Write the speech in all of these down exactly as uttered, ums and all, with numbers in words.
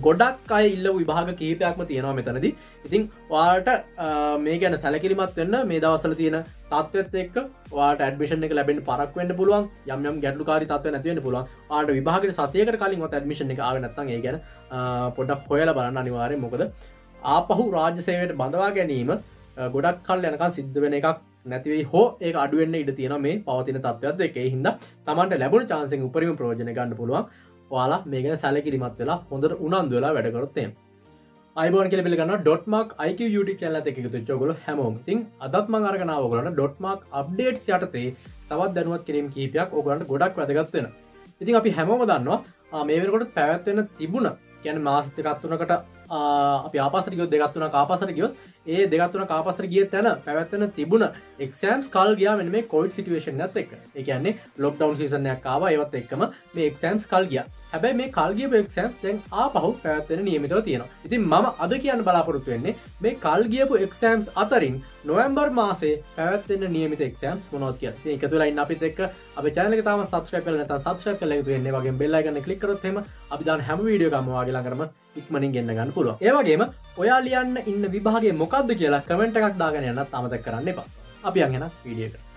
ගොඩක් අය ඉල්ලපු විභාග කිහිපයක්ම තියෙනවා මෙතනදී. ඉතින් ඔයාලට මේ ගැන සැලකිලිමත් වෙන්න මේ දවස්වල තියෙන තත්ත්වෙත් එක්ක ඔයාලට ඇඩ්මිෂන් එක ලැබෙන්න පරක් වෙන්න පුළුවන්. යම් යම් ගැටලුකාරී තත්ත්ව නැති වෙන්න පුළුවන්. ඔයාලට විභාගෙට සතියකට කලින් ඔයාලට ඇඩ්මිෂන් එක ආවේ නැත්නම් ඒ ගැන පොඩ්ඩක් හොයලා බලන්න අනිවාර්යයෙන්. මොකද ආපහු රාජ්‍ය සේවයට බඳවා ගැනීම ගොඩක් කල් යනකම් සිද්ධ වෙන එකක් නැති වෙයි හෝ ඒක අඩු වෙන්න ඉඩ තියෙනවා මේ පවතින තත්ත්වයත් එක්ක. ඒ හින්දා Tamanට ලැබුණ chance එකෙන් උපරිම ප්‍රයෝජන ගන්න පුළුවන්. ඔයාලා මේ ගැන සැලකිලිමත් වෙලා හොඳට උනන්දු වෙලා වැඩ කරොත් එහෙම. අයිබෝන් කියලා පිළිගන්නවා dot mark I Q YouTube channel එකත් එක්ක එකතු වෙච්ච ඔයගොල්ලෝ හැමෝම. ඉතින් අදත් මම අරගෙන ආව ඔයගොල්ලන්ට dot mark updates යටතේ තවත් දැනුවත් කිරීම කීපයක් ඔයගොල්ලන්ට ගොඩක් වැදගත් වෙනවා. ඉතින් අපි හැමෝම දන්නවා මේ වෙනකොට පැවැත්වෙන තිබුණ කියන්නේ මාස දෙකක් තුනකට අපි ආපස්සට ගියොත් දෙකක් තුනක් ආපස්සට ගියොත් ඒ දෙකක් තුනක් ආපස්සට ගිය තැන පැවැත්වෙන තිබුණ exams කල් ගියා මෙන්න මේ covid situation එකත් එක්ක. ඒ කියන්නේ lockdown season එකක් ආවා ඒවත් එක්කම මේ exams කල් ගියා. හැබැයි මේ කල් ගියපු exams දැන් ආපහු පැවැත්වෙන නියමිතව තියෙනවා. ඉතින් මම අද කියන්න බලාපොරොත්තු වෙන්නේ මේ කල් ගියපු exams අතරින් නොවැම්බර් මාසේ පැවැත්වෙන නියමිත exams මොනවද කියලා. ඉතින් එකතු වෙලා ඉන්න අපිත් එක්ක අපේ channel එක තාම subscribe කරලා නැත්නම් subscribe කරලා එකතු වෙන්න. ඒ වගේම bell icon එක click කරොත් එහෙම අපි දාන හැම වීඩියෝ එකක්ම ඔයාගේ ළඟටම ඉක්මනින් ගෙන්න ගන්න පුළුවන්. ඒ වගේම ඔයා ලියන්න ඉන්න විභාගය මොකක්ද කියලා කමෙන්ට් එකක් දාගෙන යන්නත් අමතක කරන්න එපා. අපි යන් එන වීඩියෝ එකට.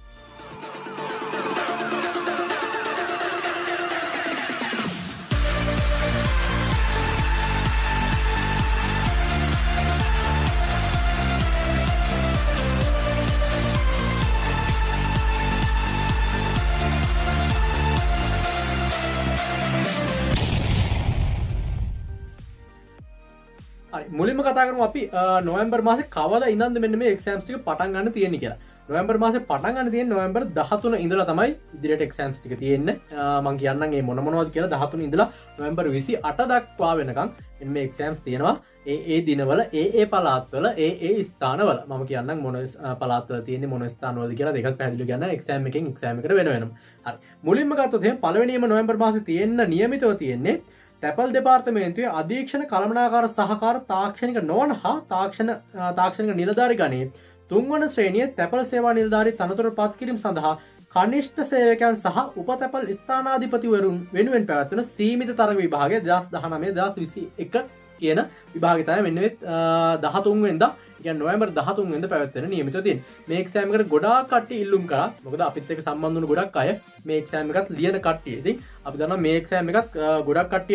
මුලින්ම කතා කරමු අපි නොවැම්බර් මාසේ කවදා ඉඳන්ද මෙන්න මේ exams ටික පටන් ගන්න තියෙන්නේ කියලා. නොවැම්බර් මාසේ පටන් ගන්න තියෙන්නේ නොවැම්බර් දහතුන ඉඳලා තමයි ඉදිරියට exams ටික තියෙන්නේ. මම කියන්නම් මේ මොන මොනවද කියලා දහතුන ඉඳලා නොවැම්බර් විසිඅට දක්වා වෙනකන් මෙන්න මේ exams තියෙනවා. ඒ ඒ දිනවල ඒ ඒ පළාත්වල ඒ ඒ ස්ථානවල මම කියන්නම් මොන පළාත්වල තියෙන්නේ මොන ස්ථානවලද කියලා දෙකක් පැහැදිලිව කියන්න exam එකෙන් exam එකට වෙන වෙනම. හරි. මුලින්ම ගත්තොත් එහෙනම් පළවෙනියම නොවැම්බර් මාසේ තියෙන්න නියමිතව තියෙන්නේ තැපල් දෙපාර්තමේන්තුවේ අධීක්ෂණ කළමනාකාර සහකාර තාක්ෂණික නොවන හා තාක්ෂණ තාක්ෂණික නිලධාරි ගණයේ තුන්වන ශ්‍රේණියේ තැපල් සේවා නිලධාරී තනතුරු පත් කිරීම සඳහා කනිෂ්ඨ සේවකයන් සහ උපතැපල් ස්ථානාධිපතිවරුන් වෙනුවෙන් පැවැත්වෙන සීමිත තරග විභාගය දෙදහස් දහනවය දෙදහස් විසිඑක කියන විභාගය තමයි මෙන්න මේ දහතුන් වෙනිදා කියන්නේ නොවැම්බර් දහතුන් වෙනිදා පැවැත්වෙන නියමිතව තියෙන්නේ. මේ එක්සෑම් එකට ගොඩාක් කට්ටිය ඉල්ලුම් කරා. මොකද අපිත් එක්ක සම්බන්ධ වුණු ගොඩක් අය මේ එක්සෑම් එකත් ලියන කට්ටිය. ඉතින් අපි දන්නවා මේ එක්සෑම් එකත් ගොඩක් කට්ටිය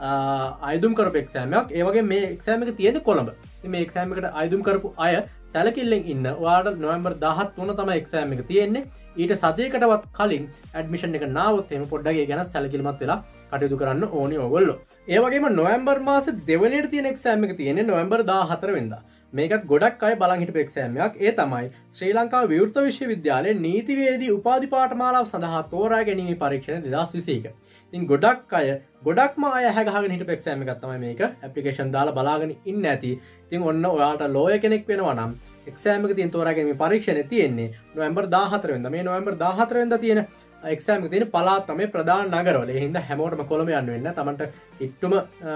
ආයුධම් කරපු එක්සෑම් එකක්. ඒ වගේ මේ එක්සෑම් එක තියෙන්නේ කොළඹ. ඉතින් මේ එක්සෑම් එකට ආයුධම් කරපු අය සැලකිල්ලෙන් ඉන්න. ඔයාලට නොවැම්බර් දහතුන තමයි එක්සෑම් එක තියෙන්නේ. ඊට සතියකටවත් කලින් ඇඩ්මිෂන් එක නාවොත් එහෙම පොඩ්ඩක් ඒ ගැන සැලකිලිමත් වෙලා කටයුතු කරන්න ඕනේ ඕගොල්ලෝ. ඒ වගේම නොවැම්බර් මාසේ දෙවෙනියට තියෙන එක්සෑම් එක තියෙන්නේ නොවැම්බර් දාහතර වෙනිදා. මේකත් ගොඩක් අය බලන් හිටපු එක්සෑම් එකක්. ඒ තමයි ශ්‍රී ලංකාව විවෘත විශ්වවිද්‍යාලයේ නීතිවේදී උපාධි පාඨමාලාව සඳහා තෝරා ගැනීමේ පරීක්ෂණ දෙදහස් විසිඑක. ඉතින් ගොඩක් අය ගොඩක්ම අය ඇහැ ගහගෙන හිටපු එක්සෑම් එකක් තමයි මේක. ඇප්ලිකේෂන් දාලා බලාගෙන ඉන්න ඇති. ඉතින් ඔන්න ඔයාලට ලෝයර් කෙනෙක් වෙනවා නම් එක්සෑම් එක තියෙන තෝරා ගැනීමේ පරීක්ෂණය තියෙන්නේ නොවැම්බර් දාහතර වෙනිදා. මේ නොවැම්බර් දාහතර වෙනිදා තියෙන එක්සෑම් එක තියෙන පළාත් තමයි ප්‍රධාන නගරවල. ඒ හින්දා හැමෝටම කොළඹ යන්න වෙන්නේ. තමන්ට කිට්ටුම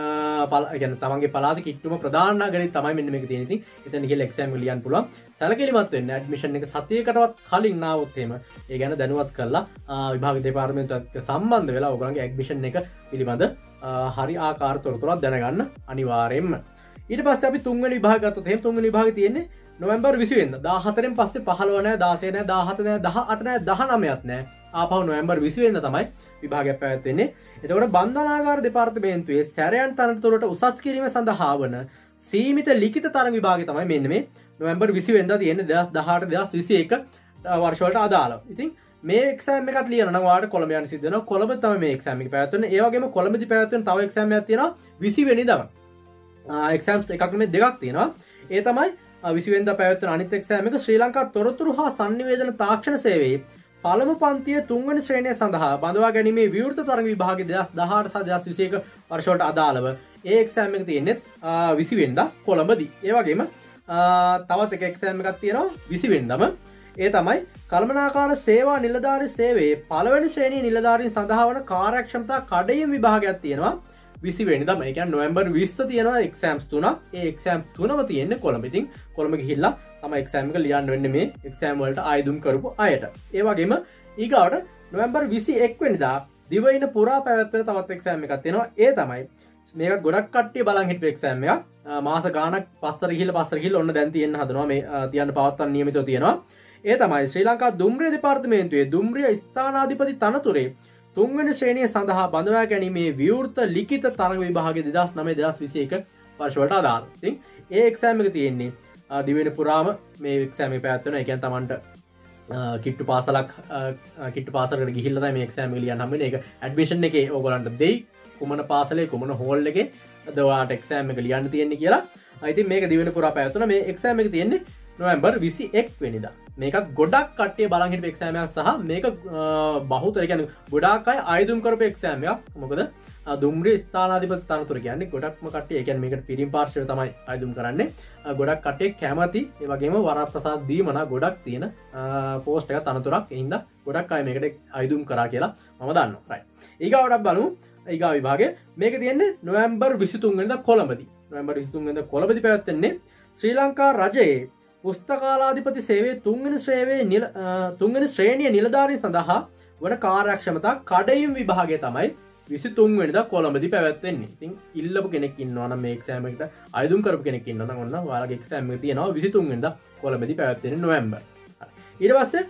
يعني තමන්ගේ පළාතේ කිට්ටුම ප්‍රධාන නගරේ තමයි මෙන්න මේක තියෙන්නේ. ඉතින් එතන ගිහලා එක්සෑම් එක ලියන්න පුළුවන්. සැලකිලිමත් වෙන්න ඇඩ්මිෂන් එක සතියකටවත් කලින් ආවොත් එහෙම ඒ ගැන දැනුවත් කරලා විභාග දෙපාර්තමේන්තුවත් සම්බන්ධ වෙලා ඔයගොල්ලන්ගේ ඇඩ්මිෂන් එක පිළිබඳ හරි ආකාර තොරතුරක් දැනගන්න අනිවාර්යයෙන්ම. ඊට පස්සේ අපි තුන්වෙනි විභාගය ගත්තොත් එහෙම තුන්වෙනි විභාගය තියෙන්නේ නොවැම්බර් විසි වෙනිදා. දාහතරෙන් පස්සේ පහළොව නෑ, දාසය නෑ, දාහත නෑ, දහඅට නෑ, දහනවයත් නෑ. ආපහු නොවැම්බර් විසි වෙනිදා තමයි විභාගයක් පැවැත්වෙන්නේ. එතකොට බන්ධනාගාර දෙපාර්තමේන්තුවේ සැරයන් තනතුරට උසස් කිරීම සඳහා වන සීමිත ලිඛිත තරග විභාගය තමයි මෙන්න මේ නොවැම්බර් විසි වෙනිදා තියෙන්නේ දෙදහස් දහඅට දෙදහස් විසිඑක වර්ෂ වලට අදාළව. ඉතින් මේ එක්සෑම් එකත් ලියන නම් ඔයාලට කොළඹ යන්න සිද්ධ වෙනවා. කොළඹ තමයි මේ එක්සෑම් එක පැවැත්වෙන්නේ. ඒ වගේම කොළඹදී පැවැත්වෙන තව එක්සෑම් එකක් තියෙනවා විසි වෙනිදාම. එක්සෑම්ස් එකක් නෙමෙයි දෙකක් තියෙනවා. ඒ තමයි විසි වෙනිදා පැවැත්වෙන අනිත් එක්සෑම් එක ශ්‍රී ලංකා තොරතුරු හා sannivedana තාක්ෂණ සේවයේ පළමු පන්තියේ තුන්වෙනි ශ්‍රේණිය සඳහා බඳවා ගැනීමේ විවෘත තරග විභාගය දෙදහස් දහඅට සහ දෙදහස් විසිඑක වර්ෂ වලට අදාළව ඒ එක්සෑම් එක තියෙන්නේ විසි වෙනිදා කොළඹදී. ඒ වගේම තවත් එක එක්සෑම් එකක් තියෙනවා විසි වෙනිදාම. ඒ තමයි කළමනාකාර සේවා නිලධාරී සේවයේ පළවෙනි ශ්‍රේණියේ නිලධාරීන් සඳහා වන කාර්යක්ෂමතා කඩයිම් විභාගයක් තියෙනවා විසි වෙනිදාම. ඒ කියන්නේ නොවැම්බර් විස්ස තියෙනවා එක්සෑම්ස් තුනක්. ඒ එක්සෑම් තුනම තියෙන්නේ කොළඹ. ඉතින් කොළඹ ගිහිල්ලා තමයි එක්සෑම් එක ලියන්න වෙන්නේ මේ එක්සෑම් වලට ආයුධම් කරපු අයට. ඒ වගේම ඊගාවට නොවැම්බර් විසිඑක වෙනිදා දිවයින පුරා පැවැත්වෙන තවත් එක්සෑම් එකක් තියෙනවා. ඒ තමයි මේක ගොඩක් කට්ටිය බලන් හිටපු එක්සෑම් එකක්. මාස ගාණක් පස්සට ගිහිල්ලා පස්සට ගිහිල්ලා ඔන්න දැන් තියෙන්න හදනවා මේ තියන්න පවත්වන්න නියමිතව තියෙනවා. ඒ තමයි ශ්‍රී ලංකා දුම්රිය දෙපාර්තමේන්තුවේ දුම්රිය ස්ථානාධිපති තනතුරේ තුන්වෙනි ශ්‍රේණිය සඳහා බඳවා ගැනීමේ විවෘත ලිඛිත තරඟ විභාගයේ දෙදහස් නවය දෙදහස් විසි එක වර්ෂ වලට අදාළ. ඉතින් ඒ එක්සෑම් එක තියෙන්නේ දිවෙන පුරාම මේ එක්සෑම් එක පැවැත්වෙනවා. ඒ කියන්නේ Tamanට කිට්ටු පාසලක් කිට්ටු පාසලකට ගිහිල්ලා තමයි මේ එක්සෑම් එක ලියන්න හම්බෙන්නේ. ඒක ඇඩ්මිෂන් එකේ ඕගොල්ලන්ට දෙයි කුමන පාසලේ කුමන හෝල් එකේ අද ඔයාලට එක්සෑම් එක ලියන්න තියෙන්නේ කියලා. ඉතින් මේක දිවෙන පුරා පැවැත්වෙනවා. මේ එක්සෑම් එක තියෙන්නේ නොවැම්බර් විසි එක් වෙනිදා. මේකත් ගොඩක් කට්ටිය බලන් හිටපු එක්සෑම් එකක් සහ මේක බහුතර කියන්නේ ගොඩාක් අය ආයුධම් කරපු එක්සෑම් එකක්. මොකද දුම්රිය ස්ථානාධිපති තනතුර කියන්නේ ගොඩක්ම කට්ටිය ඒ කියන්නේ මේකට පිරිම් පාර්ශ්වය තමයි ආයුධම් කරන්නේ. ගොඩක් කට්ටිය කැමති ඒ වගේම වරප්‍රසාද දීමනා ගොඩක් තියෙන පෝස්ට් එකක් තනතුරක්. ඒ හින්දා ගොඩක් අය මේකට ආයුධම් කරා කියලා මම දන්නවා. රයිට්. ඊගාවට බලමු ඊගා විභාගයේ මේක තියෙන්නේ නොවැම්බර් විසි තුන් වෙනිදා කොළඹදී. නොවැම්බර් විසි තුන් වෙනිදා කොළඹදී පැවැත්වෙන්නේ ශ්‍රී ලංකා රජයේ පුස්තකාලාධිපති සේවයේ තුන්වෙනි ශ්‍රේණියේ නිල තුන්වෙනි ශ්‍රේණිය නිලධාරීන් සඳහා වන කාර්යක්ෂමතා කඩයිම් විභාගය තමයි විසි තුන් වෙනිදා කොළඹදී පැවැත්වෙන්නේ. ඉතින් ඉල්ලපු කෙනෙක් ඉන්නවා නම් මේ එක්සෑම් එකට ආයුධම් කරපු කෙනෙක් ඉන්නවා නම් ඔන්න ඔයාලගේ එක්සෑම් එක තියෙනවා විසි තුන් වෙනිදා කොළඹදී පැවැත්වෙන්නේ නොවැම්බර්. ඊට පස්සේ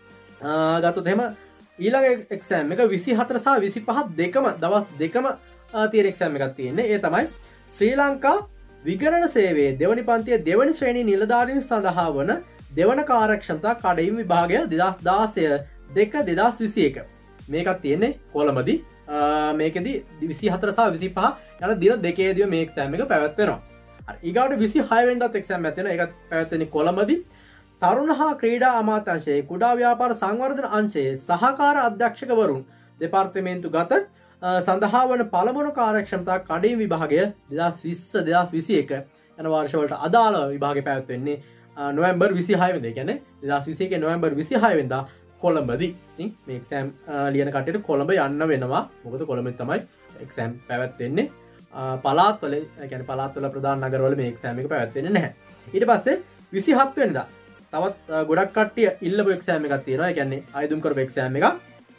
ගත්තොත් එහෙම ඊළඟ එක්සෑම් එක විසි හතර සහ විසි පහ දෙකම දවස් දෙකම තියෙන එක්සෑම් එකක් තියෙන්නේ. ඒ තමයි ශ්‍රී ලංකා විගණන සේවයේ දෙවනි පන්තියේ දෙවනි ශ්‍රේණි නිලධාරීන් සඳහා වන දෙවන කාර්යක්ෂමතා කඩයිම් විභාගය දෙදහස් දාසය දෙක දෙදහස් විසි එක. මේකත් තියෙන්නේ කොළඹදී. මේකෙදි විසි හතර සහ විසි පහ යන දින දෙකේදීම මේ එක්සෑම් එක පැවැත්වෙනවා. හරි. ඊගාට විසි හය වෙනිදාත් එක්සෑම් එකක් තියෙනවා. ඒකත් පැවැත්වෙන්නේ කොළඹදී. තරුණ හා ක්‍රීඩා අමාත්‍යාංශයේ කුඩා ව්‍යාපාර සංවර්ධන අංශයේ සහකාර අධ්‍යක්ෂකවරුන් දෙපාර්තමේන්තු ගත සඳහා වන පළමුවන කාර්යක්ෂමතා කඩයිම් විභාගය දෙදහස් විස්ස දෙදහස් විසි එක යන වර්ෂ වලට අදාළ විභාගය පැවැත්වෙන්නේ නොවැම්බර් විසි හය වෙනිදා. කියන්නේ දෙදහස් විසි එකේ නොවැම්බර් විසි හය වෙනිදා කොළඹදී. ඉතින් මේ එක්සෑම් ලියන කට්ටියට කොළඹ යන්න වෙනවා. මොකද කොළඹෙන් තමයි එක්සෑම් පැවැත්වෙන්නේ. පළාත්වල ඒ කියන්නේ පළාත්වල ප්‍රධාන නගරවල මේ එක්සෑම් එක පැවැත්වෙන්නේ නැහැ. ඊට පස්සේ විසි හත් වෙනිදා තවත් ගොඩක් කට්ටිය ඉල්ලපු එක්සෑම් එකක් තියෙනවා. ඒ කියන්නේ ආයුධම් කරපු එක්සෑම් එකක්.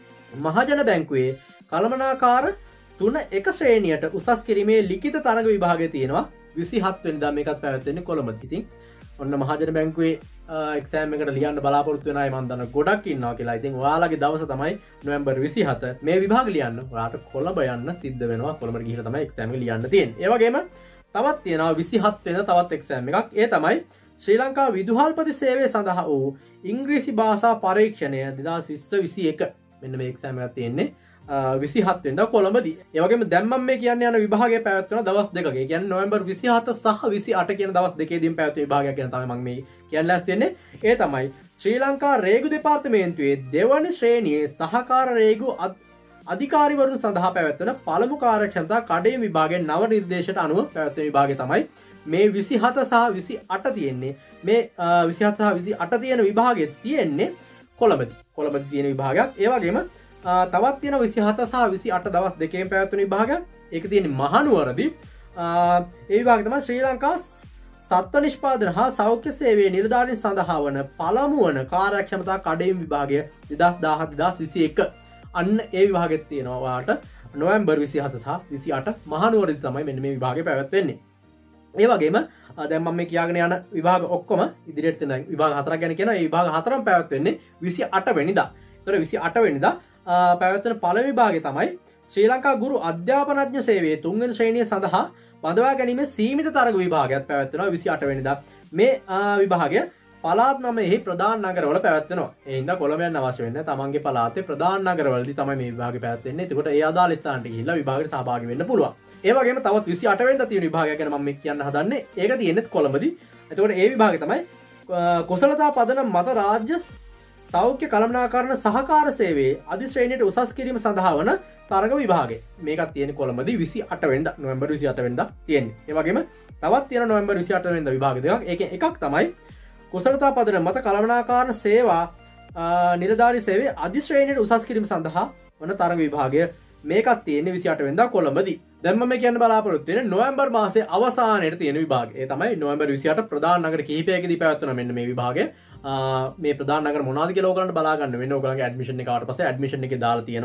මහජන බැංකුවේ කළමනාකාර තුන එක ශ්‍රේණියට උසස් කිරීමේ ලිඛිත තරඟ විභාගය තියෙනවා විසි හත් වෙනිදා. මේකත් පැවැත්වෙන්නේ කොළඹදී. ඉතින් ඔන්න මහජන බැංකුවේ එක්සෑම් එකට ලියන්න බලාපොරොත්තු වෙන අය මම දන්නවා ගොඩක් ඉන්නවා කියලා. ඉතින් ඔයාලගේ දවස තමයි නොවැම්බර් විසි හත. මේ විභාග ලියන්න ඔයාලට කොළඹ යන්න සිද්ධ වෙනවා. කොළඹට ගිහිල්ලා තමයි එක්සෑම් එක ලියන්න තියෙන්නේ. ඒ වගේම තවත් තියෙනවා විසි හත් වෙනිදා තවත් එක්සෑම් එකක්. ඒ තමයි ශ්‍රී ලංකා විදුහල්පති සේවය සඳහා වූ ඉංග්‍රීසි භාෂා පරීක්ෂණය දෙදහස් විස්ස විසි එක. මෙන්න මේ එක්සෑම් එකක් තියෙන්නේ විසි හත් වෙනිදා කොළඹදී. ඒ වගේම දැන් මම මේ කියන්න යන විභාගය පැවැත්වෙන දවස් දෙකක. ඒ කියන්නේ නොවැම්බර් විසි හත සහ විසි අට කියන දවස් දෙකේදීම පැවැත්වෙන විභාගයක් ගැන තමයි මම මේ කියන්න ලෑස්ති වෙන්නේ. ඒ තමයි ශ්‍රී ලංකා රේගු දෙපාර්තමේන්තුවේ දෙවන ශ්‍රේණියේ සහකාර රේගු අධිකාරිවරුන් සඳහා පැවැත්වෙන පළමු කාර්යක්ෂමතා කඩයිම් විභාගයේ නව නිර්දේශයට අනුව පැවැත්වෙන විභාගය තමයි මේ විසි හත සහ විසි අට තියෙන්නේ. මේ විසි හත සහ විසි අට තියෙන විභාගය තියෙන්නේ කොළඹදී. කොළඹදී තියෙන විභාගයක්. ඒ වගේම තවත් තියෙන විසි හත සහ විසි අට දවස් දෙකේම පැවැත්වෙන විභාගයක්. ඒක තියෙන්නේ මහනුවරදී. ඒ විභාගය තමයි ශ්‍රී ලංකා සත්ව නිෂ්පාදන හා සෞඛ්‍ය සේවයේ නිලධාරීන් සඳහා වන පළමු වන කාර්යක්ෂමතා කඩයිම් විභාගය දෙදහස් දහහත දෙදහස් විසි එක. අන්න ඒ විභාගෙත් තියෙනවා ඔයාලට නොවැම්බර් විසි හත සහ විසි අට මහනුවරදී තමයි මෙන්න මේ විභාගය පැවැත්වෙන්නේ. ඒ වගේම දැන් මම මේ කියාගෙන යන විභාග ඔක්කොම ඉදිරියට තියෙන විභාග හතරක් ගැන කියනවා. ඒ විභාග හතරම පැවැත්වෙන්නේ විසි අට වෙනිදා. ඒතර විසි අට වෙනිදා පැවැත්වෙන පළවෙනි විභාගය තමයි ශ්‍රී ලංකා ගුරු අධ්‍යාපනඥ සේවයේ තුන්වෙනි ශ්‍රේණිය සඳහා බඳවා ගැනීමේ සීමිත තරඟ විභාගයක් පැවැත්වෙනවා විසි අට වෙනිදා. මේ විභාගය පළාත් නමෙහි ප්‍රධාන නගරවල පැවැත්වෙනවා. ඒ හින්දා කොළඹ යන්න අවශ්‍ය වෙන්නේ තමන්ගේ පළාතේ ප්‍රධාන නගරවලදී තමයි මේ විභාගය පැවැත්වෙන්නේ. එතකොට ඒ අදාළ ස්ථානට ගිහිල්ලා විභාගයට සහභාගී වෙන්න පුළුවන්. ඒ වගේම තවත් විසි අට වෙනිදා තියෙන විභාගයක් ගැන මම කියන්න හදන්නේ. ඒක තියෙන්නේ කොළඹදී. එතකොට ඒ විභාගය තමයි කුසලතා පදනම මත රාජ්‍ය සෞඛ්‍ය කළමනාකරණ සහකාර සේවයේ අධි ශ්‍රේණියට උසස් කිරීම සඳහා වන තරඟ විභාගය. මේකත් තියෙන්නේ කොළඹදී විසි අට වෙනිදා නොවැම්බර් විසි අට වෙනිදා තියෙන්නේ. ඒ වගේම තවත් තියෙන නොවැම්බර් විසි අට වෙනිදා විභාග දෙකක්. ඒකෙන් එකක් තමයි කුසලතා පදනම මත කළමනාකරණ සේවා නිලධාරී සේවයේ අධි ශ්‍රේණියට උසස් කිරීම සඳහා වන තරඟ විභාගය. මේකත් තියෙන්නේ විසි අට වෙනිදා කොළඹදී. දැන් මම කියන්න බලාපොරොත්තු වෙන්නේ නොවැම්බර් මාසයේ අවසානයේ තියෙන විභාගය. ඒ තමයි නොවැම්බර් විසි අට ප්‍රධාන නගර කිහිපයකදී පැවැත්වෙන මෙන්න මේ විභාගය. මේ ප්‍රධාන නගර මොනවද කියලා ඕගලන්ට බලා ගන්න වෙන්නේ. ඕගලන්ගේ ඇඩ්මිෂන් එක ආවට පස්සේ ඇඩ්මිෂන් එකේ දාලා තියෙනවා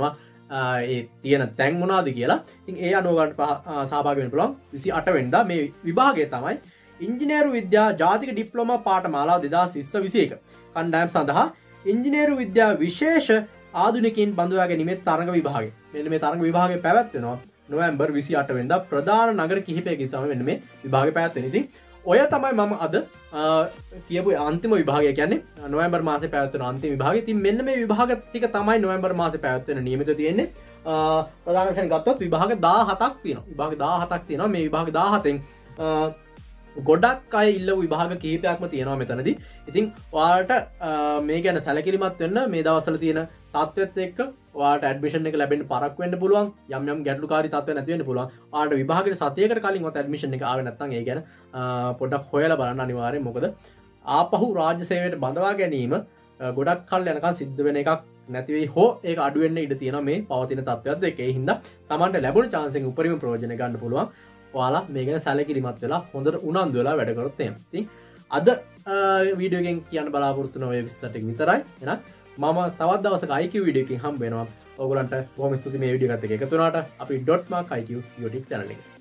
ඒ තියෙන තැන් මොනාද කියලා. ඉතින් ඒ අනුව ගන්න සහභාගී වෙන්න පුළුවන්. විසි අට වෙනිදා මේ විභාගය තමයි ඉංජිනේරු විද්‍යා ජාතික ඩිප්ලෝමා පාඨමාලාව දෙදාස් විස්ස විසි එක කණ්ඩායම් සඳහා ඉංජිනේරු විද්‍යා විශේෂ ආධුනිකයින් බඳවා ගැනීමේ තරඟ විභාගය. මෙන්න මේ තරඟ විභාගය පැවැත්වෙනවා නොවැම්බර් විසි අට වෙනිදා ප්‍රධාන නගර කිහිපයකින් තමයි මෙන්න මේ විභාගය පැවැත්වෙන්නේ. ඉතින් ඔය තමයි මම අද කියපු අන්තිම විභාගය කියන්නේ නොවැම්බර් මාසේ පැවැත්වෙන අන්තිම විභාගය. ඉතින් මෙන්න මේ විභාග ටික තමයි නොවැම්බර් මාසේ පැවැත්වෙන නියමිතව තියෙන්නේ. ප්‍රධාන වශයෙන් ගත්තොත් විභාග දාහතක් තියෙනවා. විභාග දාහතක් තියෙනවා. මේ විභාග දාහතෙන් ගොඩක් අය ඉල්ල විභාග කිහිපයක්ම තියෙනවා මෙතනදී. ඉතින් ඔයාලට මේ ගැන සැලකිලිමත් වෙන්න මේ දවස්වල තියෙන තත්ත්වෙත් එක්ක ඔයාලට ඇඩ්මිෂන් එක ලැබෙන්න පරක්කු වෙන්න පුළුවන්. යම් යම් ගැටලුකාරී තත්ත්ව නැති වෙන්න පුළුවන්. ඔයාලට විභාගෙට සතියකට කලින් ඔයාලට ඇඩ්මිෂන් එක ආවේ නැත්නම් ඒ ගැන පොඩ්ඩක් හොයලා බලන්න අනිවාර්යෙන්. මොකද ආපහු රාජ්‍ය සේවයට බඳවා ගැනීම ගොඩක් කල් යනකම් සිද්ධ වෙන එකක් නැති වෙයි හෝ ඒක අඩු වෙන්න ඉඩ තියෙනවා මේ පවතින තත්ත්වයත් එක්ක. ඒ හින්දා Tamanට ලැබුණ chance එකෙන් උපරිම ප්‍රයෝජන ගන්න පුළුවන්. ඔයාලා මේ ගැන සැලකිලිමත් වෙලා හොඳට උනන්දු වෙලා වැඩ කරොත් එහෙම. ඉතින් අද වීඩියෝ එකෙන් කියන්න බලාපොරොත්තු වෙන ඔය විස්තර ටික විතරයි. එහෙනම් මම තවත් දවසක I Q වීඩියෝ එකකින් හම්බ වෙනවා. ඕගොල්ලන්ට බොහොම ස්තුතියි මේ වීඩියෝ එකත් එක්ක එකතු වුණාට. අපි .mark I Q YouTube channel එකේ